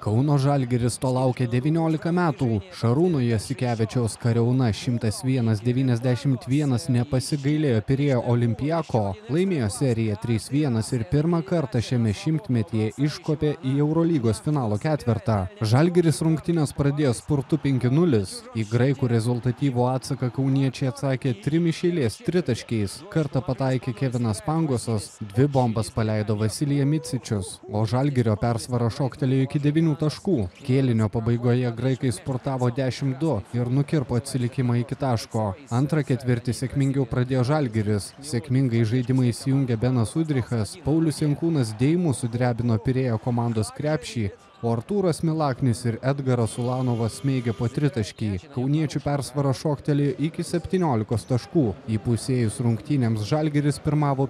Kauno Žalgiris to laukia 19 metų. Šarūno Jasikevičiaus kariauna 101-91 nepasigailėjo Pirėjo Olimpiako, laimėjo seriją 3-1 ir pirmą kartą šiame šimtmetyje iškopė į Eurolygos finalo ketvertą. Žalgiris rungtynes pradėjo spurtu 5-0. Į graikų rezultatyvų atsaką kauniečiai atsakė 3 iš eilės tritaškiais. Kartą pataikė Kevinas Pangosas, 2 bombas paleido Vasilija Micičius, o Žalgirio persvara šoktelėjo iki 9 taškų. Kėlinio pabaigoje graikai sportavo 10-2 ir nukirpo atsilikimą iki taško. Antrą ketvirtį sėkmingiau pradėjo Žalgiris. Sėkmingai žaidimai įsijungė Benas Udrichas, Paulius Jankūnas dėjimu sudrebino Pirėjo komandos krepšį, o Artūras Milaknis ir Edgaras Ulanovas smeigė po tritaškį. Kauniečių persvara šoktelėjo iki 17 taškų. Įpusėjus rungtynėms Žalgiris pirmavo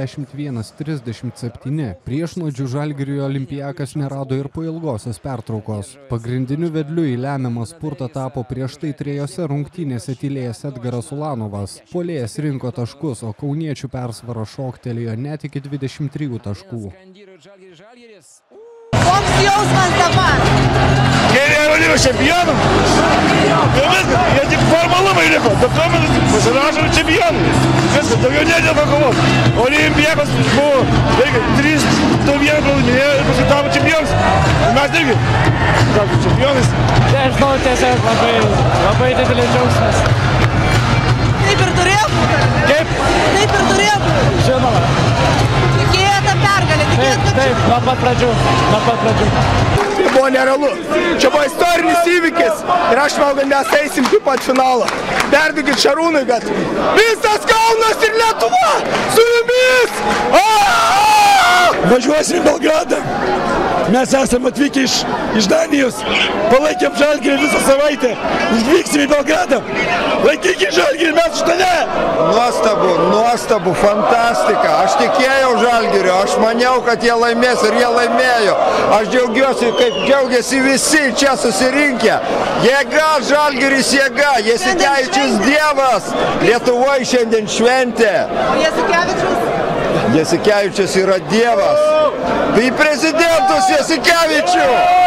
51-37. Priešnuodžių Žalgiriui Olimpiakas nerado ir po ilgosios pertraukos. Pagrindiniu vedliu į lemiamą spurtą tapo prieš tai 3 rungtynėse tylėjęs Edgaras Ulanovas. Puolėjas rinko taškus, o kauniečių persvara šoktelėjo net iki 23 taškų. Koks jausmas dabar? Jie Eurolygos čempionų. Jau viskas, jie tik formalumai liko. Dokumentus pasirašo čempionų. Viskas, daugiau nedėlko kovos. Olimpiakos buvo 3-1 pralaimėjo ir paskui tapo čempionus. Mes irgi tapome čempionais. Nežinau, tiesiog labai didelis džiaugsmas. Taip ir turėjo būti? Kaip? Taip ir turėjo būti? Žinoma. Tikėjote pergalę, tikėjote? Taip, nuo pat pradžių. Tai buvo nerealu. Čia buvo istorinis įvykis ir aš manau, kad mes eisim taip pat finalą. Perduokit Šarūnui, kad visas Kaunas ir Lietuva su jumis! Važiuosim į Belgradą. Mes esame atvykę iš Danijos. Palaikėm Žalgirį visą savaitę. Užvyksim į Belgradą. Laikykit Žalgirį, mes už tave! Nuostabu, fantastika. Aš tikėjau Žalgiriu, aš maniau, kad jie laimės ir jie laimėjo. Aš džiaugiuosi, kaip džiaugiasi visi čia susirinkę. Jėga, Žalgiris jėga, Jasikevičius dievas. Lietuvoje šiandien šventė. Jasikevičius? Jasikevičius yra dievas. Tai prezidentus Jasikevičių!